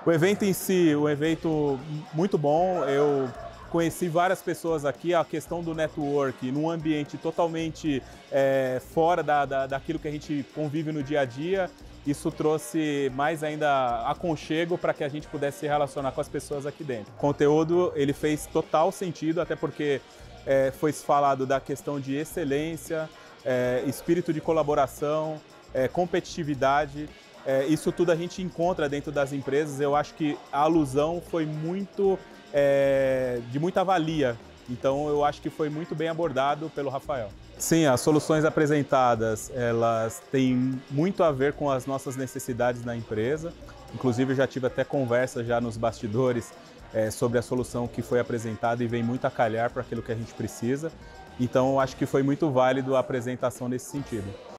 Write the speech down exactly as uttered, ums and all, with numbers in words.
O evento em si, um evento muito bom, eu conheci várias pessoas aqui, a questão do network num ambiente totalmente é, fora da, da, daquilo que a gente convive no dia a dia, isso trouxe mais ainda aconchego para que a gente pudesse se relacionar com as pessoas aqui dentro. O conteúdo ele fez total sentido, até porque é, foi falado da questão de excelência, é, espírito de colaboração, é, competitividade. É, isso tudo a gente encontra dentro das empresas. Eu acho que a alusão foi muito, é, de muita valia. Então eu acho que foi muito bem abordado pelo Rafael. Sim, as soluções apresentadas, elas têm muito a ver com as nossas necessidades na empresa. Inclusive eu já tive até conversa já nos bastidores é, sobre a solução que foi apresentada e vem muito a calhar para aquilo que a gente precisa. Então eu acho que foi muito válido a apresentação nesse sentido.